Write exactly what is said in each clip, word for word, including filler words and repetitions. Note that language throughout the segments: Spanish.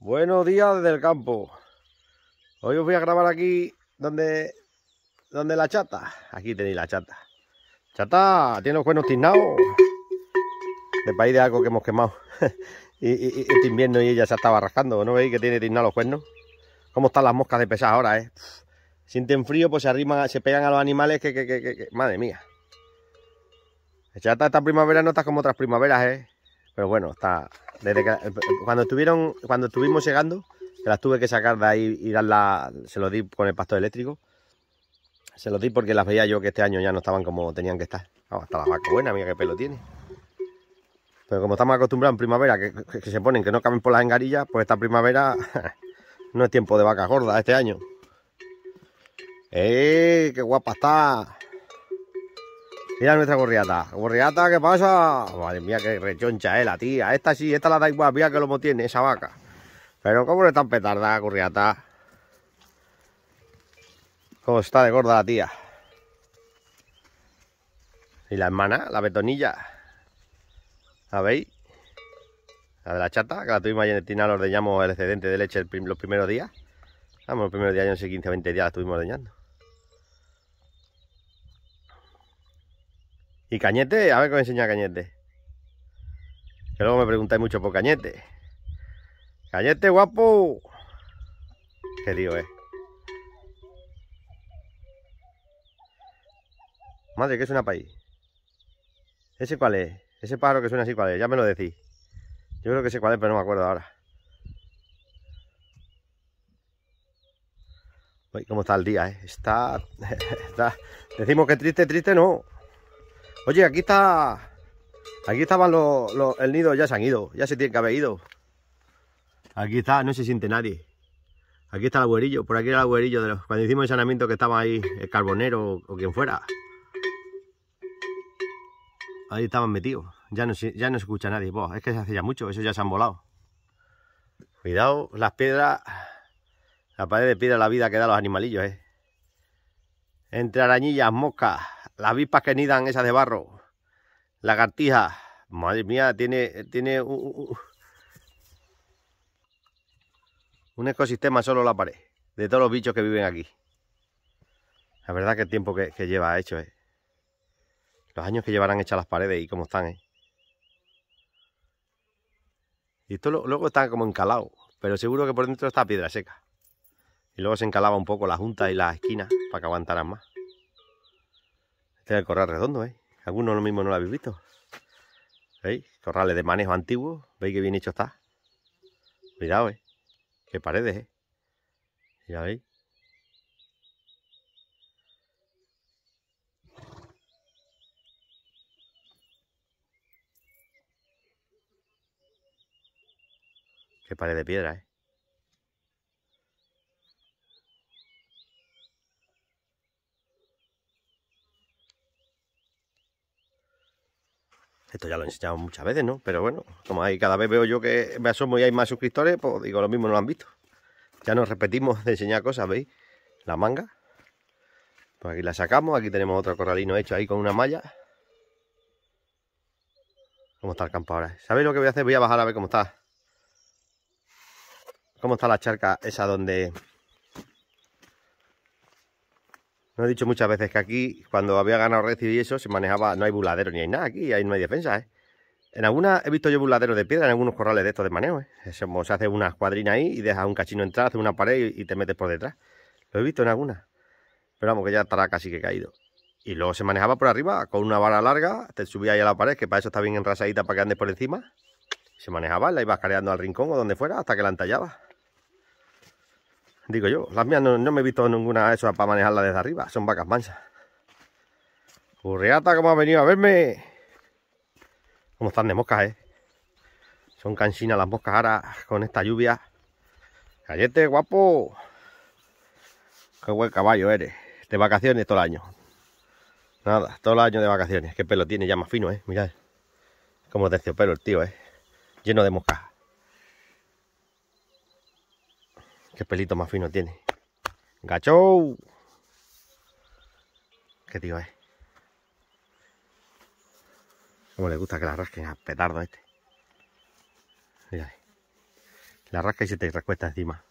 Buenos días desde el campo. Hoy os voy a grabar aquí donde, donde la chata. Aquí tenéis la chata. Chata tiene los cuernos tiznados. De país de algo que hemos quemado. y, y, y este invierno y ella se estaba rascando. ¿No veis que tiene tiznados los cuernos? ¿Cómo están las moscas de pesadas ahora, eh? Sienten frío, pues se arriman, se pegan a los animales que, que, que, que, que... Madre mía. La chata esta primavera no está como otras primaveras, eh. Pero bueno, está... Desde que, cuando estuvieron, cuando estuvimos segando, que las tuve que sacar de ahí y darla, se los di con el pastor eléctrico. Se los di porque las veía yo que este año ya no estaban como tenían que estar. Oh, está la vaca buena, mira qué pelo tiene. Pero como estamos acostumbrados en primavera, que, que, que se ponen, que no caben por las engarillas, pues esta primavera no es tiempo de vacas gordas este año. ¡Eh! ¡Qué guapa está! Mira nuestra gorriata. Gorriata, ¿qué pasa? Madre mía, qué rechoncha, eh, la tía. Esta sí, esta la da igual, mira que lomo tiene esa vaca. Pero cómo no es tan petarda, gorriata. Cómo está de gorda la tía. Y la hermana, la betonilla. ¿La veis? La de la chata, que la tuvimos ahí en el tina, la ordeñamos el excedente de leche el prim los primeros días. Vamos, los primeros días, no sé, quince o veinte días la estuvimos ordeñando. Y Cañete, a ver que me enseña Cañete. Que luego me preguntáis mucho por Cañete. Cañete, guapo. Qué tío, eh. Madre, ¿qué suena para ahí? ¿Ese cuál es? Ese pájaro que suena así, ¿cuál es? Ya me lo decís. Yo creo que sé cuál es, pero no me acuerdo ahora. Uy, cómo está el día, eh. Está... está... Decimos que triste, triste no. Oye, aquí está... Aquí estaban los, los... El nido ya se han ido. Ya se tienen que haber ido. Aquí está, no se siente nadie. Aquí está el agüerillo. Por aquí era el agüerillo de los... Cuando hicimos el saneamiento que estaba ahí el carbonero o, o quien fuera. Ahí estaban metidos. Ya no, ya no se escucha nadie. Buah, es que se hace ya mucho. Esos ya se han volado. Cuidado, las piedras... La pared de piedra, la vida que da a los animalillos, eh. Entre arañillas, moscas, las avispas que nidan esas de barro, lagartijas. Madre mía, tiene, tiene un, un, un ecosistema solo la pared, de todos los bichos que viven aquí. La verdad que el tiempo que, que lleva hecho, eh. Los años que llevarán hechas las paredes y cómo están, eh. Y esto lo, luego está como encalado, pero seguro que por dentro está piedra seca. Y luego se encalaba un poco la junta y las esquinas para que aguantaran más. Este es el corral redondo, ¿eh? Algunos lo mismo no lo habéis visto. ¿Veis? Corrales de manejo antiguos. ¿Veis qué bien hecho está? Cuidado, ¿eh? Qué paredes, ¿eh? Ya veis. Qué pared de piedra, ¿eh? Esto ya lo he enseñado muchas veces, ¿no? Pero bueno, como ahí cada vez veo yo que me asomo y hay más suscriptores, pues digo, lo mismo no lo han visto. Ya nos repetimos de enseñar cosas, ¿veis? La manga. Pues aquí la sacamos, aquí tenemos otro corralino hecho ahí con una malla. ¿Cómo está el campo ahora? ¿Sabéis lo que voy a hacer? Voy a bajar a ver cómo está. ¿Cómo está la charca esa donde... No he dicho muchas veces que aquí, cuando había ganado Red y eso, se manejaba, no hay buladero ni hay nada aquí, ahí no hay defensa, ¿eh? En algunas he visto yo buladeros de piedra, en algunos corrales de estos de manejo, ¿eh? Se, se hace una escuadrina ahí y dejas un cachino entrar, hace una pared y, y te metes por detrás. Lo he visto en algunas. Pero vamos, que ya estará casi que caído. Y luego se manejaba por arriba, con una vara larga, te subías ahí a la pared, que para eso está bien enrasadita para que andes por encima. Se manejaba, la ibas careando al rincón o donde fuera, hasta que la entallabas. Digo yo, las mías no, no me he visto ninguna de esas para manejarla desde arriba, son vacas mansas. Curriata, ¿cómo ha venido a verme? ¿Cómo están de moscas, eh? Son cansinas las moscas ahora con esta lluvia. Cañete, guapo. Qué buen caballo eres. De vacaciones todo el año. Nada, todo el año de vacaciones. Qué pelo tiene ya más fino, eh. Mirad. Como terciopelo el tío, eh. Lleno de moscas. Qué pelito más fino tiene. ¡Gacho! Qué tío es. Cómo le gusta que la rasquen a petardo este. Mirad. La rasca y se te recuesta encima.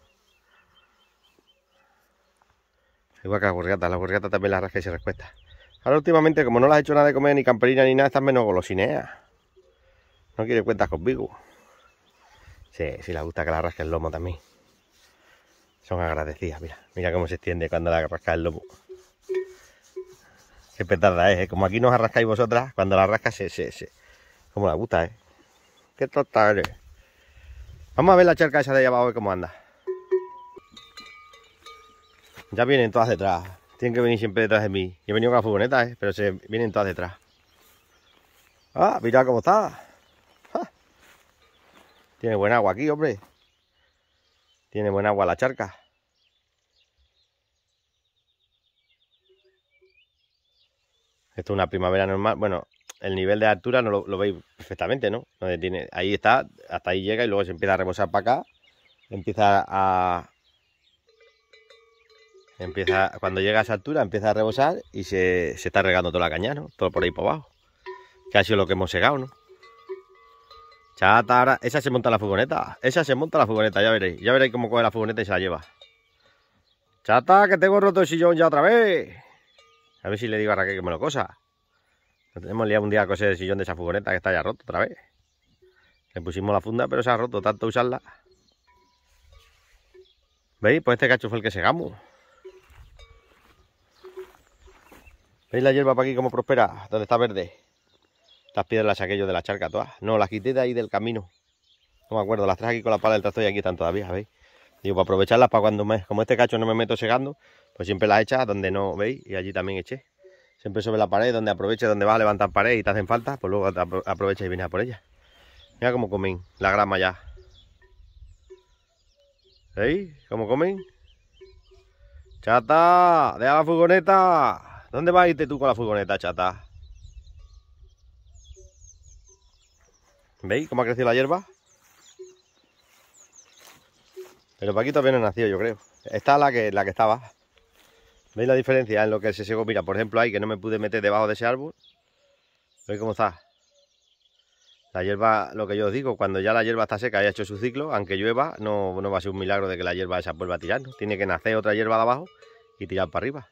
Igual que la borriata, la borriata también la rasca y se recuesta. Ahora últimamente, como no le has hecho nada de comer, ni camperina ni nada, están menos golosineas. No quiere cuentas conmigo. Sí, sí le gusta que la rasque el lomo también. Son agradecidas, mira. Mira cómo se extiende cuando la rasca el lomo. Qué petarda es, ¿eh? Como aquí nos arrascáis vosotras, cuando la rasca se... se, se... Como la gusta, ¿eh? Qué tonta eres. Vamos a ver la charca esa de allá abajo, cómo anda. Ya vienen todas detrás. Tienen que venir siempre detrás de mí. Yo he venido con la furgoneta, ¿eh? Pero se vienen todas detrás. Ah, mira cómo está. ¡Ah! Tiene buen agua aquí, hombre. Tiene buen agua la charca. Esto es una primavera normal. Bueno, el nivel de altura no lo, lo veis perfectamente, ¿no? Donde tiene, ahí está, hasta ahí llega y luego se empieza a rebosar para acá. Empieza a... Empieza, cuando llega a esa altura empieza a rebosar y se, se está regando toda la caña, ¿no? Todo por ahí por abajo. Que ha sido lo que hemos segado, ¿no? Chata, ahora, esa se monta la furgoneta. Esa se monta la furgoneta, ya veréis. Ya veréis cómo coge la furgoneta y se la lleva. Chata, que tengo roto el sillón ya otra vez. A ver si le digo a Raquel que me lo cosa. Hemos liado un día a coser el sillón de esa furgoneta que está ya roto otra vez. Le pusimos la funda, pero se ha roto tanto usarla. ¿Veis? Pues este cacho fue el que segamos. ¿Veis la hierba para aquí cómo prospera? Donde está verde. Las piedras las saqué yo de la charca todas. No, las quité de ahí del camino. No me acuerdo, las traje aquí con la pala del tractor y aquí están todavía, ¿veis? Digo, para aprovecharlas para cuando me... Como este cacho no me meto segando, pues siempre las echas donde no, ¿veis? Y allí también eché. Siempre sobre la pared, donde aproveches, donde vas a levantar pared y te hacen falta, pues luego aprovechas y vienes a por ellas. Mira cómo comen la grama ya. ¿Veis? ¿Cómo comen? ¡Chata! ¡Deja la furgoneta! ¿Dónde vas a irte tú con la furgoneta, chata? ¿Veis cómo ha crecido la hierba? Pero para aquí todavía no ha nacido, yo creo. Esta es la que, la que estaba. ¿Veis la diferencia en lo que se secó? Mira, por ejemplo, ahí que no me pude meter debajo de ese árbol. ¿Veis cómo está? La hierba, lo que yo os digo, cuando ya la hierba está seca y ha hecho su ciclo, aunque llueva, no, no va a ser un milagro de que la hierba esa vuelva a tirar, ¿no? Tiene que nacer otra hierba de abajo y tirar para arriba.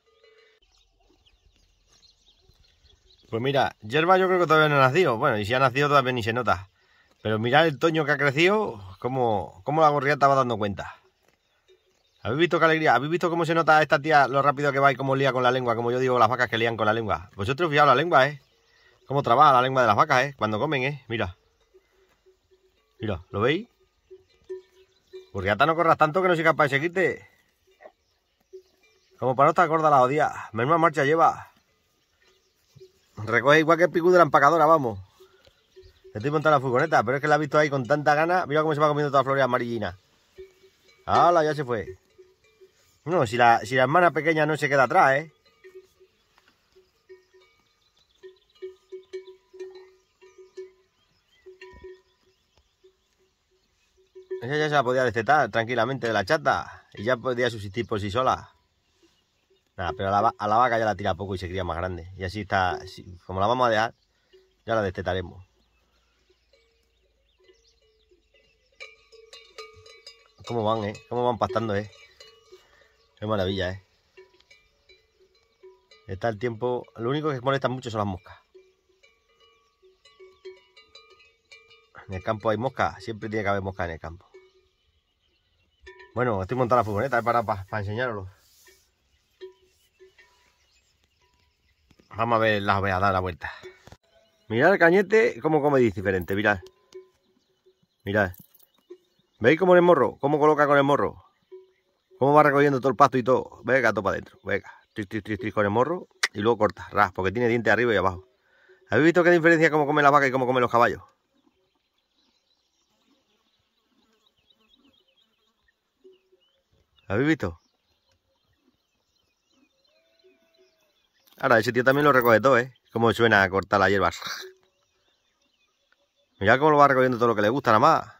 Pues mira, hierba yo creo que todavía no ha nacido. Bueno, y si ha nacido todavía ni se nota. Pero mirad el toño que ha crecido, cómo, cómo la gorriata va dando cuenta. ¿Habéis visto qué alegría? ¿Habéis visto cómo se nota a esta tía lo rápido que va y cómo lía con la lengua? Como yo digo, las vacas que lían con la lengua. Vosotros fijaos la lengua, ¿eh? Cómo trabaja la lengua de las vacas, ¿eh? Cuando comen, ¿eh? Mira. Mira, ¿lo veis? Gorriata, no corras tanto que no soy capaz de seguirte. Como para no estar gorda la odia. Menos marcha lleva. Recoge igual que el picú de la empacadora, vamos. Estoy montando la furgoneta, pero es que la he visto ahí con tanta gana. Mira cómo se va comiendo toda la flores amarillinas. ¡Hala! Ya se fue. No, si la, si la hermana pequeña no se queda atrás, ¿eh? Esa ya se la podía destetar tranquilamente de la chata. Y ya podía subsistir por sí sola. Nada, pero a la, a la vaca ya la tira poco y se cría más grande. Y así está, como la vamos a dejar, ya la destetaremos. ¿Cómo van, eh? ¿Cómo van pastando, eh? Qué maravilla, eh. Está el tiempo... Lo único que molesta mucho son las moscas. En el campo hay moscas. Siempre tiene que haber moscas en el campo. Bueno, estoy montando la furgoneta, eh, para, para, para enseñaroslo. Vamos a ver, las voy a dar la vuelta. Mirad el cañete, cómo come diferente, mirad. Mirad. ¿Veis cómo en el morro? ¿Cómo coloca con el morro? ¿Cómo va recogiendo todo el pasto y todo? Venga, todo para adentro. Venga, tris, tris, tris, tris con el morro y luego corta, ras, porque tiene dientes arriba y abajo. ¿Habéis visto qué diferencia cómo comen las vacas y cómo comen los caballos? ¿Habéis visto? Ahora, ese tío también lo recoge todo, ¿eh? Cómo suena a cortar la hierba. Mirad cómo lo va recogiendo todo lo que le gusta, nada más.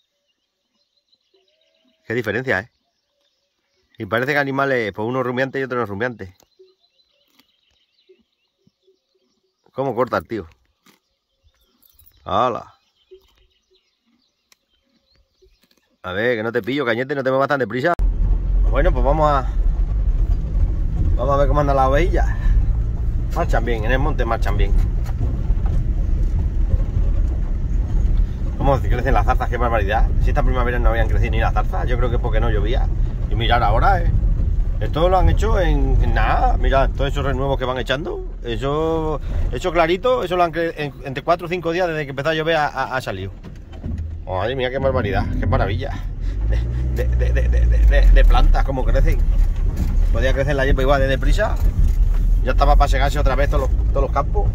Qué diferencia, ¿eh? Y parece que animales, pues uno rumiante y otro no rumiante. ¿Cómo corta el tío? ¡Hala! A ver, que no te pillo, Cañete, no te muevas tan deprisa. Bueno, pues vamos a... Vamos a ver cómo andan las ovejas. Marchan bien, en el monte marchan bien. ¿Cómo crecen las zarzas? ¡Qué barbaridad! Si esta primavera no habían crecido ni las zarzas, yo creo que es porque no llovía. Y mirad ahora, eh. Esto lo han hecho en, en nada. Mirad, todos esos renuevos que van echando. Eso, eso clarito, eso lo han creado en, entre cuatro o cinco días desde que empezó a llover ha, ha salido. Oh, madre mía, qué barbaridad, qué maravilla. De, de, de, de, de, de, de plantas, como crecen. Podía crecer la hierba igual de deprisa. Ya estaba para segarse otra vez todos los, todos los campos.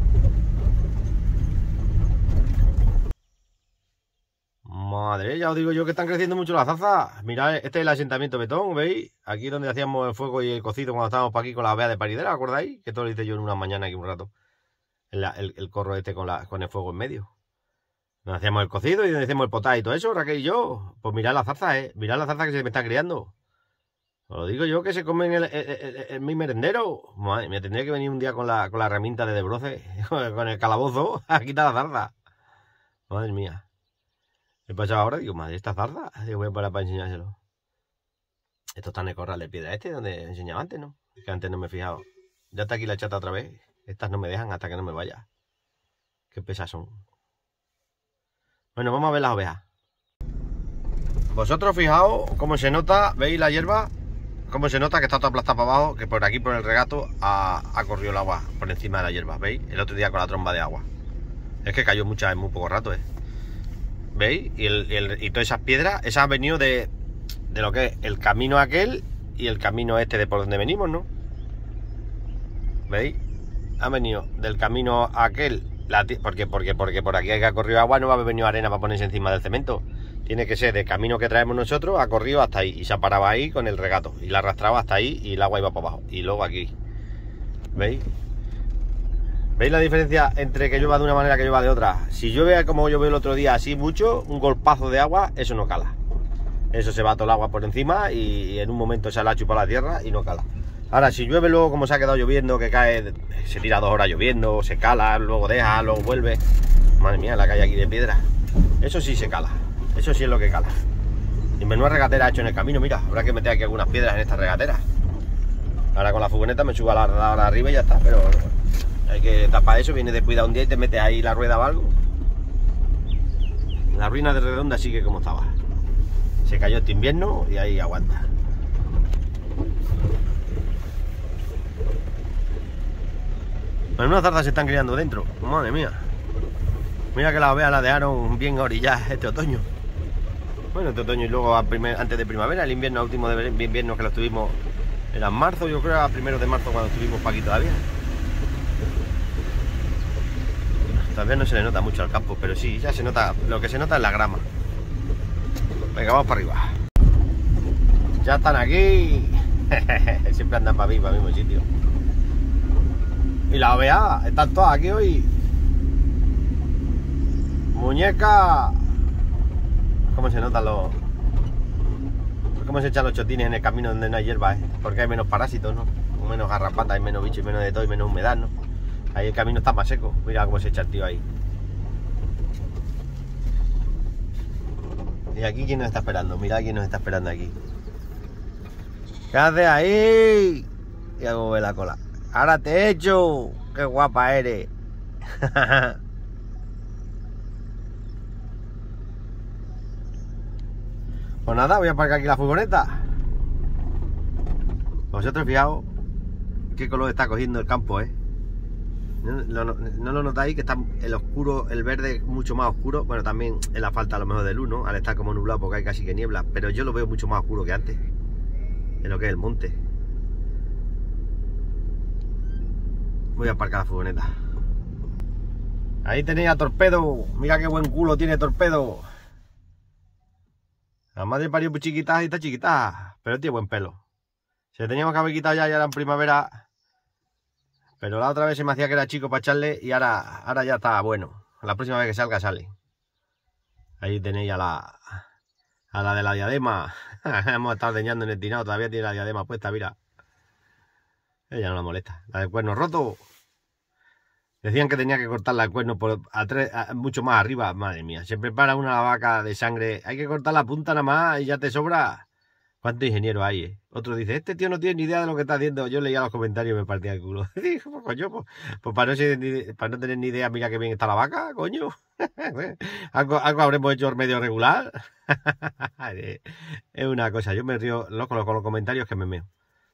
Madre, ya os digo yo que están creciendo mucho las zarzas. Mirad, este es el asentamiento betón, ¿veis? Aquí donde hacíamos el fuego y el cocido cuando estábamos para aquí con las veas de paridera, ¿acordáis? Que todo lo hice yo en una mañana aquí un rato. El, el, el corro este con, la, con el fuego en medio. Nos hacíamos el cocido y nos hacíamos el potaje y todo eso, Raquel y yo. Pues mirad las zarzas, eh. Mirad las zarzas que se me están criando. Os lo digo yo que se comen el, el, el, el, mi merendero. Madre, me tendría que venir un día con la, con la herramienta de desbroce, con el calabozo, a quitar la zarza. Madre mía. ¿Qué pasaba ahora? Digo, madre, esta zarza. Digo, voy a parar para enseñárselo. Esto está en el corral de piedra este, donde enseñaba antes, ¿no? Que antes no me he fijado. Ya está aquí la chata otra vez. Estas no me dejan hasta que no me vaya. Qué pesas son. Bueno, vamos a ver las ovejas. Vosotros fijaos cómo se nota, ¿veis la hierba? Cómo se nota que está toda aplastada para abajo, que por aquí por el regato ha, ha corrido el agua por encima de la hierba, ¿veis? El otro día con la tromba de agua. Es que cayó mucha en muy poco rato, ¿eh? ¿Veis? Y, el, el, y todas esas piedras, esas han venido de, de lo que es el camino aquel y el camino este de por donde venimos, ¿no? ¿Veis? Han venido del camino aquel. La, porque, porque, porque por aquí hay que ha corrido agua, no va a haber venido arena para ponerse encima del cemento. Tiene que ser del camino que traemos nosotros, ha corrido hasta ahí y se ha parado ahí con el regato y la arrastraba hasta ahí y el agua iba para abajo. Y luego aquí, ¿veis? ¿Veis la diferencia entre que llueva de una manera que llueva de otra? Si llueve como llovió el otro día así mucho, un golpazo de agua, eso no cala. Eso se va todo el agua por encima y, y en un momento se la chupa la tierra y no cala. Ahora, si llueve luego como se ha quedado lloviendo, que cae, se tira dos horas lloviendo, se cala, luego deja, luego vuelve. Madre mía, la calle aquí de piedra. Eso sí se cala, eso sí es lo que cala. Y menuda regatera ha hecho en el camino, mira, habrá que meter aquí algunas piedras en esta regatera. Ahora con la furgoneta me subo a la, la, la arriba y ya está, pero hay que tapar eso, viene descuidado un día y te metes ahí la rueda o algo. La ruina de Redonda sigue como estaba. Se cayó este invierno y ahí aguanta. Bueno, unas zarzas se están criando dentro, madre mía. Mira que las ovejas las dejaron bien orilladas este otoño. Bueno, este otoño y luego a primer, antes de primavera, el invierno, el último de invierno que lo tuvimos era en marzo, yo creo, a primeros de marzo cuando estuvimos para aquí todavía. Todavía no se le nota mucho al campo, pero sí, ya se nota, lo que se nota es la grama. Venga, vamos para arriba. Ya están aquí. Siempre andan para mí, para el mismo sitio. Y las ovejas están todas aquí hoy. Muñeca. ¿Cómo se notan los... cómo se echan los chotines en el camino donde no hay hierba, eh? Porque hay menos parásitos, ¿no? Menos garrapatas, hay menos bichos, y menos de todo y menos humedad, ¿no? Ahí el camino está más seco. Mira cómo se echa el tío ahí. Y aquí quién nos está esperando. Mira quién nos está esperando aquí. ¿Qué haces ahí? Y hago ver la cola. Ahora te he hecho. Qué guapa eres. Pues nada, voy a aparcar aquí la furgoneta. Vosotros fijaos qué color está cogiendo el campo, ¿eh? ¿No, no, no lo notáis? Que está el oscuro, el verde mucho más oscuro. Bueno, también es la falta a lo mejor de luz, ¿no? Al estar como nublado porque hay casi que niebla. Pero yo lo veo mucho más oscuro que antes. En lo que es el monte. Voy a aparcar la furgoneta. Ahí tenéis a Torpedo. Mira qué buen culo tiene Torpedo. La madre parió muy chiquita y está chiquita. Pero tiene buen pelo. Se teníamos que haber quitado ya, ya era en primavera. Pero la otra vez se me hacía que era chico para echarle y ahora, ahora ya está bueno. La próxima vez que salga, sale. Ahí tenéis a la, a la de la diadema. Hemos estado ordeñando en el tinado, todavía tiene la diadema puesta, mira. Ella no la molesta. La del cuerno roto. Decían que tenía que cortarla el cuerno por a tres, a, mucho más arriba. Madre mía, se prepara una vaca de sangre. Hay que cortar la punta nada más y ya te sobra. ¿Cuántos ingenieros hay, eh? Otro dice, este tío no tiene ni idea de lo que está haciendo. Yo leía los comentarios y me partía el culo. Dijo, pues coño, pues, pues para, no ser ni, para no tener ni idea, mira que bien está la vaca, coño. algo, algo habremos hecho medio regular. Es una cosa, yo me río loco con los comentarios que me meo.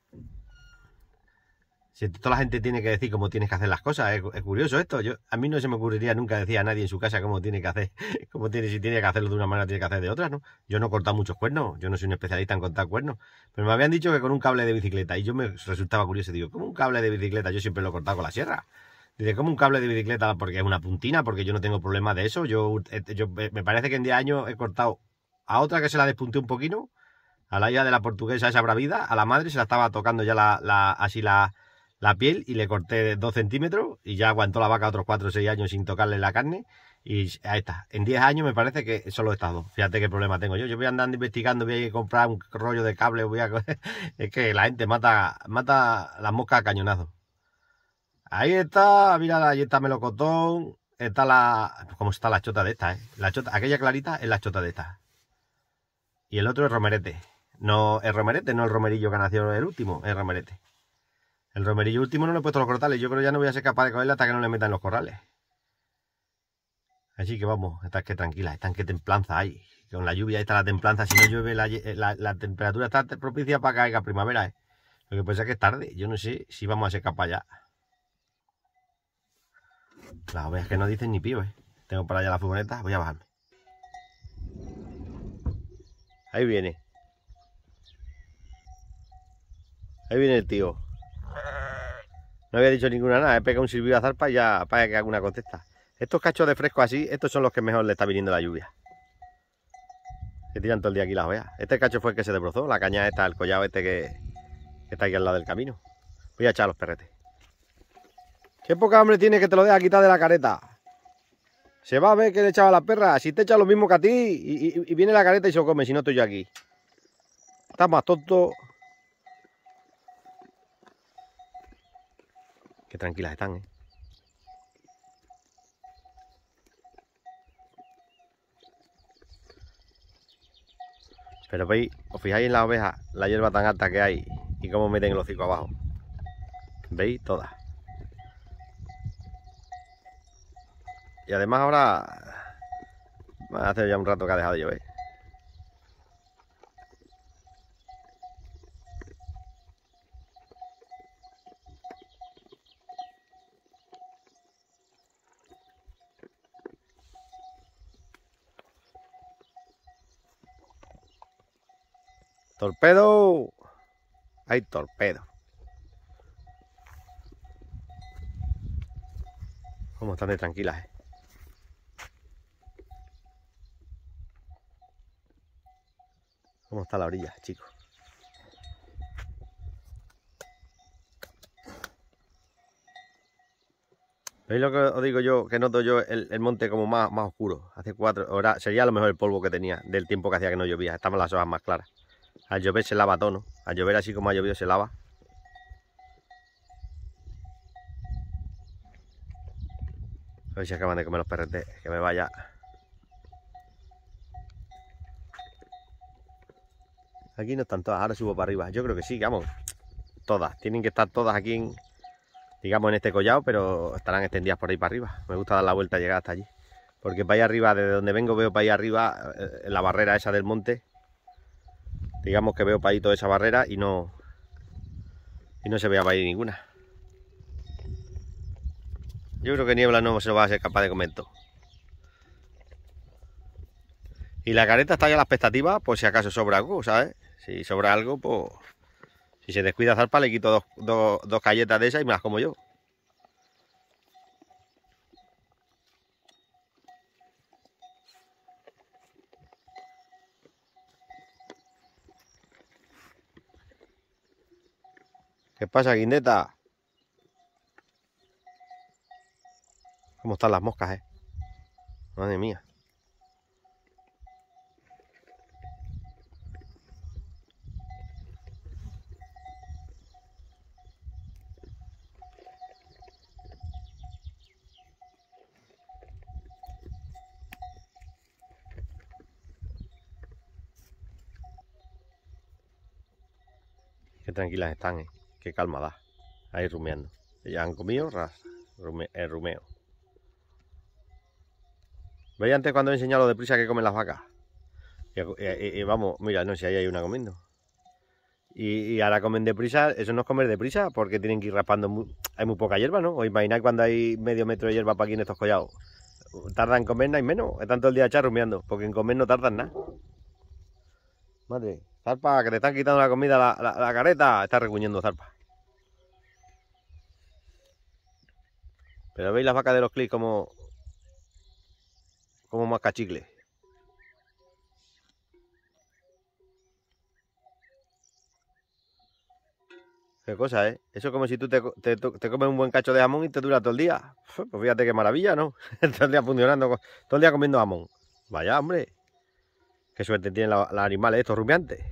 Si toda la gente tiene que decir cómo tienes que hacer las cosas, es, es curioso esto. Yo, a mí no se me ocurriría nunca decir a nadie en su casa cómo tiene que hacer, cómo tiene, si tiene que hacerlo de una manera, tiene que hacer de otra, ¿no? Yo no he cortado muchos cuernos, yo no soy un especialista en cortar cuernos, pero me habían dicho que con un cable de bicicleta, y yo me resultaba curioso, digo, ¿cómo un cable de bicicleta? Yo siempre lo he cortado con la sierra. Dice, ¿cómo un cable de bicicleta? Porque es una puntina, porque yo no tengo problema de eso. Yo, yo me parece que en diez años he cortado a otra que se la despunté un poquito, a la hija de la portuguesa esa bravida, a la madre se la estaba tocando ya la, la así la la piel y le corté dos centímetros y ya aguantó la vaca otros cuatro o seis años sin tocarle la carne y ahí está. En diez años me parece que solo he estado. Fíjate qué problema tengo yo. Yo voy andando investigando, voy a ir a comprar un rollo de cable, voy a... Es que la gente mata, mata las moscas a cañonazos. Ahí está, mira, ahí está melocotón, está la... ¿Cómo está la chota de esta, eh? La chota, aquella clarita es la chota de esta. Y el otro es romerete. No, el romerete, no el romerillo que nació el último, es romerete. El romerillo último no le he puesto los cortales. Yo creo que ya no voy a ser capaz de cogerla hasta que no le metan los corrales. Así que vamos, están que tranquilas, están que templanza hay. Con la lluvia está la templanza. Si no llueve, la, la, la temperatura está propicia para que caiga primavera. ¿eh? Lo que pasa es que es tarde. Yo no sé si vamos a ser capaz ya. Las ovejas que no dicen ni pío, ¿eh? Tengo para allá la furgoneta. Voy a bajarme. Ahí viene. Ahí viene el tío. No había dicho ninguna nada, he pegado un silbido a zarpa y ya para que haga una contesta. Estos cachos de fresco así, estos son los que mejor le está viniendo la lluvia. Se tiran todo el día aquí las ovejas. Este cacho fue el que se desbrozó, la caña esta, el collado este que, que está aquí al lado del camino. Voy a echar los perretes. Qué poca hambre tiene que te lo deja quitar de la careta. Se va a ver que le echaba a la perra. Si te echa lo mismo que a ti y, y, y viene la careta y se lo come, si no estoy yo aquí. Estás más tonto. Qué tranquilas están, ¿eh? Pero veis, os fijáis en las ovejas, la hierba tan alta que hay y cómo meten el hocico abajo. ¿Veis? Todas. Y además ahora hace ya un rato que ha dejado de llover. ¡Torpedo! ¡Hay torpedo! Cómo están de tranquilas, eh. Cómo está la orilla, chicos. ¿Veis lo que os digo yo? Que noto yo el, el monte como más, más oscuro. Hace cuatro horas, sería a lo mejor el polvo que tenía del tiempo que hacía que no llovía. Estaban las hojas más claras. Al llover se lava todo, ¿no? Al llover así como ha llovido se lava. A ver si acaban de comer los perretes. Que me vaya. Aquí no están todas, ahora subo para arriba. Yo creo que sí, vamos. Todas. Tienen que estar todas aquí en, digamos, en este collado, pero estarán extendidas por ahí para arriba. Me gusta dar la vuelta y llegar hasta allí. Porque para allá arriba, desde donde vengo, veo para allá arriba, en la barrera esa del monte. Digamos que veo para ahí toda esa barrera y no, y no se vea para ahí ninguna. Yo creo que niebla no se lo va a ser capaz de comer todo. Y la careta está ya a la expectativa, por si acaso sobra algo, ¿sabes? Si sobra algo, pues... Si se descuida zarpa, le quito dos, dos, dos galletas de esas y me las como yo. ¿Qué pasa, guindeta? ¿Cómo están las moscas, eh? Madre mía. Qué tranquilas están, eh. Qué calma da. Ahí rumeando. Ellas han comido, ras, rume, el rumeo. ¿Veis antes cuando he enseñado lo deprisa que comen las vacas? Y, y, y vamos, mira, no sé, ahí hay una comiendo. Y, y ahora comen deprisa, eso no es comer deprisa, porque tienen que ir raspando, muy, hay muy poca hierba, ¿no? O imagináis cuando hay medio metro de hierba para aquí en estos collados. Tardan en comer nada y menos, están todo el día echar rumiando, porque en comer no tardan nada. Madre, Zarpa, que te están quitando la comida, la, la, la careta, está recuñendo Zarpa. Pero veis las vacas de los clics como, como más cachicle. Qué cosa, ¿eh? Eso es como si tú te, te, te comes un buen cacho de jamón y te dura todo el día. Pues fíjate qué maravilla, ¿no? Todo el día funcionando, todo el día comiendo jamón. Vaya, hombre. Qué suerte tienen los, los animales estos rumiantes.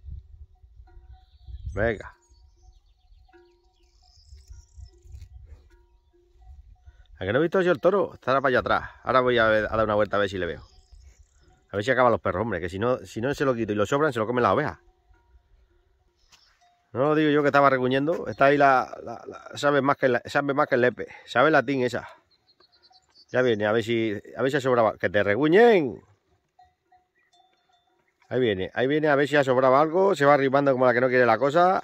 Venga. ¿A que no he visto yo el toro? Estará para allá atrás. Ahora voy a, ver, a dar una vuelta a ver si le veo. A ver si acaban los perros, hombre. Que si no, si no se lo quito y lo sobran, se lo comen las ovejas. No lo digo yo que estaba recuñendo. Está ahí la... la, la sabe, más que la, sabe más que el lepe. Sabe latín esa. Ya viene, a ver si... A ver si ha sobrado... ¡Que te reguñen! Ahí viene, ahí viene a ver si ha sobrado algo. Se va arrimando como la que no quiere la cosa.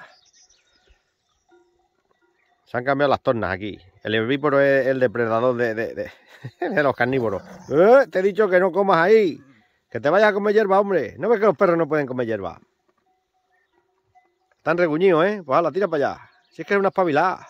Se han cambiado las tornas aquí. El herbívoro es el depredador de, de, de, de los carnívoros. ¡Eh! Te he dicho que no comas ahí. Que te vayas a comer hierba, hombre. ¿No ves que los perros no pueden comer hierba? Están reguñidos, ¿eh? Pues hala, tira para allá. Si es que es una espabilada.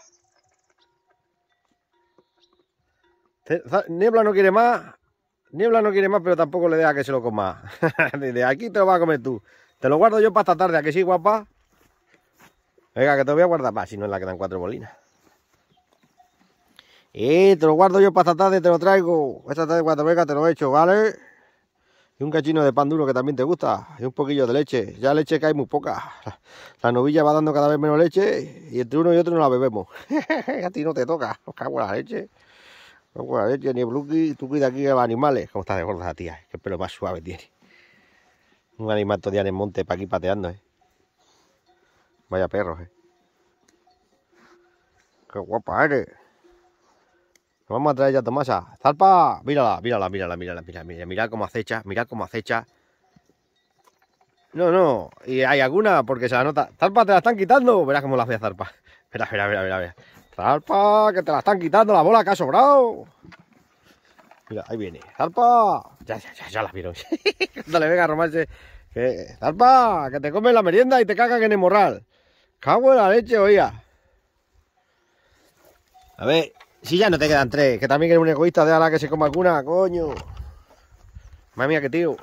Niebla no quiere más. Niebla no quiere más, pero tampoco le deja que se lo coma. De aquí te lo vas a comer tú. Te lo guardo yo para esta tarde, ¿a que sí, guapa? Venga, que te voy a guardar más, si no es la que dan cuatro bolinas. Eh, te lo guardo yo para esta tarde, te lo traigo. Esta tarde cuando venga te lo echo, ¿vale? Y un cachino de pan duro que también te gusta. Y un poquillo de leche. Ya leche que hay muy poca. La novilla va dando cada vez menos leche. Y entre uno y otro no la bebemos. A ti no te toca. Os cago en la leche. No cago en la leche, ni Bluki. Tú cuida aquí a los animales. ¿Cómo está de gorda la tía? Qué pelo más suave tiene. Un animal todo día en el monte para aquí pateando, eh. Vaya perros, eh. Qué guapa eres. Nos vamos a traer ya Tomasa. ¡Zarpa! Mírala, mírala, mírala, mírala, mírala, mírala, mira cómo acecha, mira cómo acecha. No, no, y hay alguna porque se la nota. ¡Zarpa, te la están quitando! Verás cómo la hace Zarpa. Espera, espera, espera, espera, espera. ¡Zarpa, que te la están quitando la bola que ha sobrado! Mira, ahí viene. ¡Zarpa! Ya, ya, ya, ya la vieron. Cuando le venga a romarse. Que... ¡Zarpa! Que te comen la merienda y te cagan en el morral. ¡Cago en la leche, oiga! A ver. Si ya no te quedan tres, que también eres un egoísta, déjala que se coma alguna, coño. Madre mía, qué tío.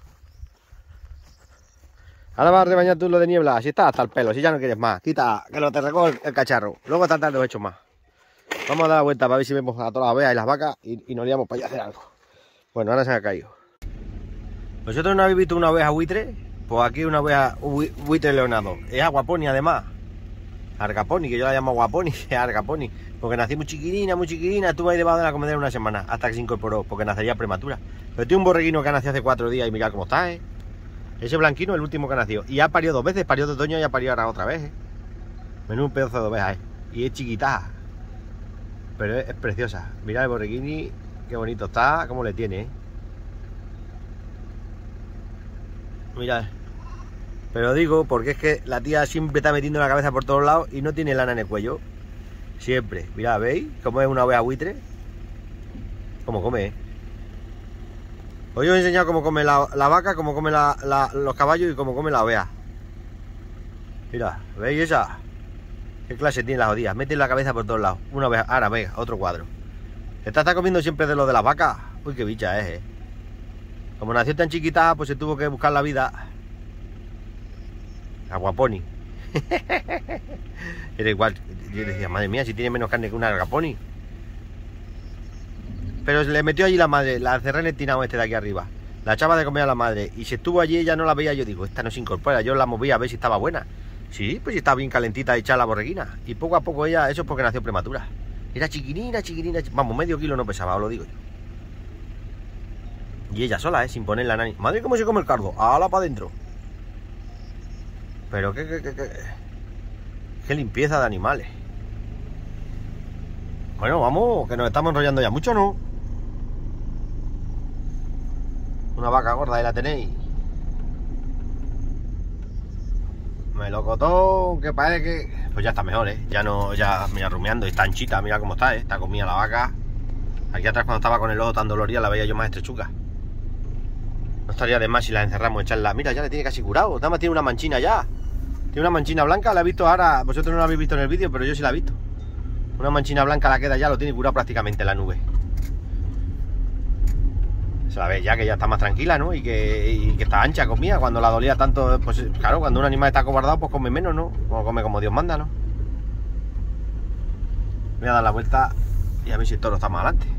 Ahora vas a rebañar tú lo de niebla, si está hasta el pelo, si ya no quieres más. Quita, que lo te recoge el, el cacharro. Luego esta tarde os echo más. Vamos a dar la vuelta para ver si vemos a todas las ovejas y las vacas y, y nos liamos para allá a hacer algo. Bueno, ahora se ha caído. ¿Vosotros no habéis visto una oveja buitre? Pues aquí una oveja buitre leonado. Es aguaponi además. Argaponi, que yo la llamo aguaponi, es argaponi. Porque nació muy chiquirina, muy chiquirina, estuvo ahí debajo de la comedera una semana, hasta que se incorporó, porque nacería prematura. Pero tiene un borreguino que nació hace cuatro días y mirad cómo está, ¿eh? Ese blanquino, el último que nació. Y ha parido dos veces, parió de otoño y ha parido ahora otra vez, ¿eh? Menudo un pedazo de oveja, ¿eh? Y es chiquita. Pero es, es preciosa. Mirad el borreguini, qué bonito está, cómo le tiene, ¿eh? Mirad. Pero digo, porque es que la tía siempre está metiendo la cabeza por todos lados y no tiene lana en el cuello. Siempre. Mirad, ¿veis? Cómo es una oveja buitre. Cómo come, ¿eh? Hoy os he enseñado cómo come la, la vaca, cómo come la, la, los caballos y cómo come la oveja. Mira, ¿veis esa? ¿Qué clase tiene las jodidas? Mete la cabeza por todos lados. Una oveja. Ahora, venga, otro cuadro. Esta está comiendo siempre de lo de las vacas. Uy, qué bicha es, ¿eh? Como nació tan chiquita, pues se tuvo que buscar la vida. Aguaponi. Era igual. Yo decía, madre mía, si tiene menos carne que una argaponi. Pero le metió allí la madre, la cerré en el tinao este de aquí arriba. La echaba de comer a la madre. Y si estuvo allí, ella no la veía. Yo digo, esta no se incorpora. Yo la movía a ver si estaba buena. Sí, pues si estaba bien calentita, echada la borreguina. Y poco a poco ella, eso es porque nació prematura. Era chiquinina, chiquinina. Vamos, medio kilo no pesaba, os lo digo yo. Y ella sola, ¿eh? Sin poner la nani. Madre, ¿cómo se come el cardo? ¡Hala para adentro! Pero qué, qué, qué, qué. Qué limpieza de animales. Bueno, vamos, que nos estamos enrollando ya mucho, ¿no? Una vaca gorda, ahí la tenéis. Melocotón, que parece que... Pues ya está mejor, ¿eh? Ya no, ya, mira, rumiando, y está anchita, mira cómo está, ¿eh? Está comida la vaca. Aquí atrás cuando estaba con el ojo tan dolorida la veía yo más estrechuca. No estaría de más si la encerramos, echarla. Mira, ya le tiene casi curado, nada más tiene una manchina ya. Tiene una manchina blanca, la he visto ahora, vosotros no la habéis visto en el vídeo, pero yo sí la he visto. Una manchina blanca la queda ya, lo tiene curado prácticamente la nube. Se la ve ya que ya está más tranquila, ¿no? Y que, y que está ancha comida. Cuando la dolía tanto, pues claro, cuando un animal está acobardado, pues come menos, ¿no? Como come como Dios manda, ¿no? Voy a dar la vuelta y a ver si el toro está más adelante.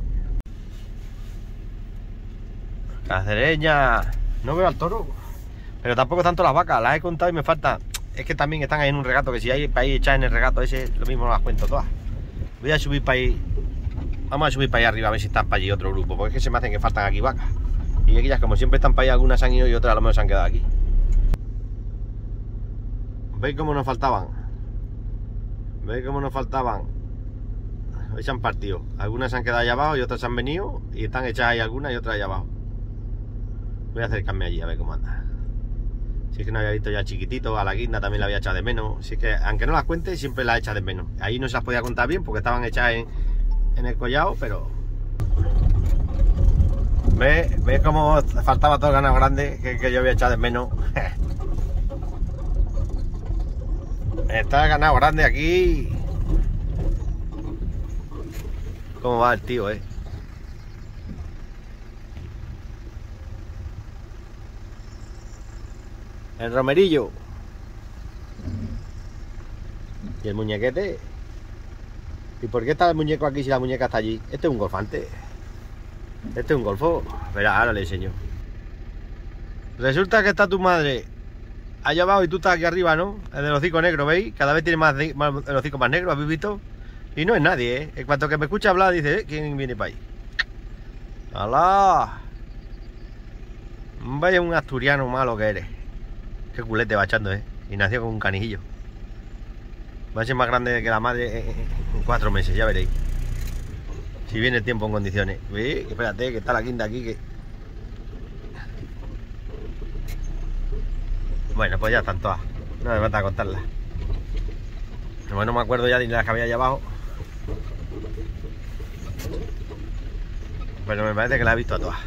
Cacereña. No veo al toro, pero tampoco tanto las vacas. Las he contado y me falta. Es que también están ahí en un regato, que si hay para ir echar en el regato ese, lo mismo no las cuento todas. Voy a subir para ahí. Vamos a subir para allá arriba a ver si están para allí otro grupo, porque es que se me hacen que faltan aquí vacas. Y aquellas como siempre están para allá, algunas han ido y otras a lo mejor se han quedado aquí. ¿Veis cómo nos faltaban? ¿Veis cómo nos faltaban? Hoy se han partido. Algunas se han quedado allá abajo y otras se han venido y están hechas ahí algunas y otras allá abajo. Voy a acercarme allí a ver cómo anda. Si es que no había visto ya chiquitito, a la guinda también la había echado de menos. Si es que aunque no las cuente, siempre la echa de menos. Ahí no se las podía contar bien porque estaban hechas en, en el collado, pero... ¿Ves? ¿Ves cómo faltaba todo el ganado grande que, que yo había echado de menos? Está el ganado grande aquí. ¿Cómo va el tío, eh? El romerillo. Y el muñequete. ¿Y por qué está el muñeco aquí si la muñeca está allí? Este es un golfante. Este es un golfo. Espera, ahora le enseño. Resulta que está tu madre allá abajo y tú estás aquí arriba, ¿no? El del hocico negro, ¿veis? Cada vez tiene más, de, más el hocico más negro, ¿habéis visto? Y no es nadie, ¿eh? En cuanto que me escucha hablar, dice, ¿eh? ¿Quién viene para ahí? ¡Alá! Vaya un asturiano malo que eres. Qué culete va echando, ¿eh? Y nació con un canijillo. Va a ser más grande que la madre en cuatro meses, ya veréis. Si viene el tiempo en condiciones. ¿Veis? Espérate, que está la quinta aquí, que... Bueno, pues ya están todas. No me falta contarlas. Bueno, no me acuerdo ya de las que había allá abajo. Pero me parece que la he visto a todas.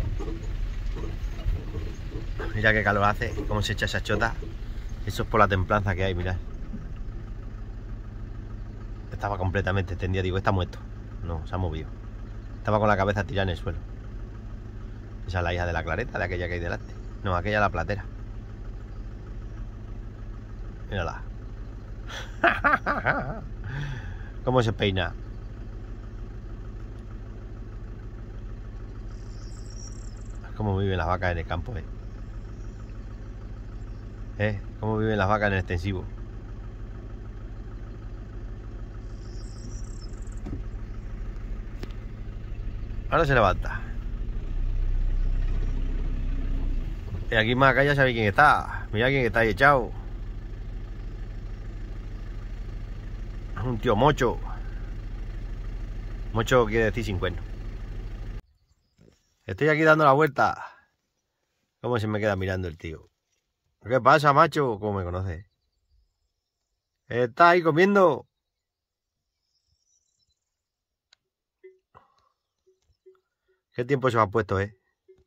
Mira qué calor hace, cómo se echa esa chota. Eso es por la templanza que hay, mirad. Estaba completamente extendida, digo, está muerto. No, se ha movido. Estaba con la cabeza tirada en el suelo. Esa es la hija de la clareta, de aquella que hay delante. No, aquella es la platera. Mírala. Cómo se peina. Cómo viven las vacas en el campo, eh. ¿Eh? Cómo viven las vacas en el extensivo. Ahora se levanta. Y aquí más acá ya sabéis quién está. Mira quién está ahí echado. Es un tío mocho. Mocho quiere decir sin cuerno. Estoy aquí dando la vuelta. ¿Cómo se me queda mirando el tío? ¿Qué pasa, macho? ¿Cómo me conoces? ¿Estás ahí comiendo? ¿Qué tiempo se me ha puesto, eh?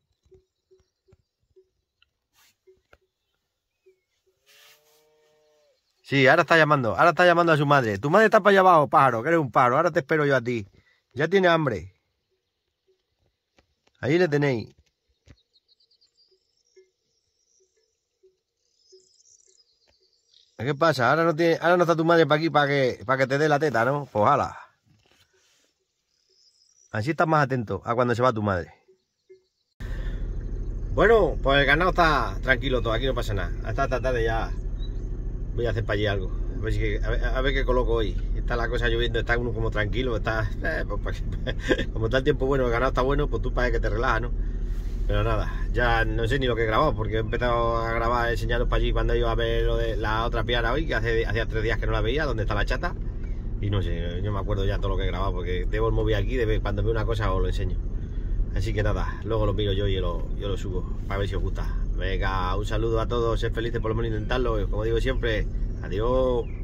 Sí, ahora está llamando, ahora está llamando a su madre. Tu madre está para allá abajo, pájaro, que eres un pájaro. Ahora te espero yo a ti. Ya tiene hambre. Ahí le tenéis. ¿Qué pasa? Ahora no tiene, ahora no está tu madre para aquí para que, para que te dé la teta, ¿no? Pues hala. Así estás más atento a cuando se va tu madre. Bueno, pues el ganado está tranquilo todo, aquí no pasa nada. Hasta esta tarde ya voy a hacer para allí algo. A ver, si, a ver, a ver qué coloco hoy. Está la cosa lloviendo, está uno como tranquilo, está... Eh, pues, como está el tiempo bueno, el ganado está bueno, pues tú para que te relajas, ¿no? Pero nada, ya no sé ni lo que he grabado, porque he empezado a grabar enseñaros para allí cuando iba a ver lo de la otra piara hoy, que hace hacía tres días que no la veía, donde está la chata. Y no sé, yo me acuerdo ya todo lo que he grabado, porque debo el móvil aquí, de cuando veo una cosa os lo enseño. Así que nada, luego lo miro yo y yo lo, yo lo subo, para ver si os gusta. Venga, un saludo a todos, sed felices por lo menos intentarlo, como digo siempre, adiós.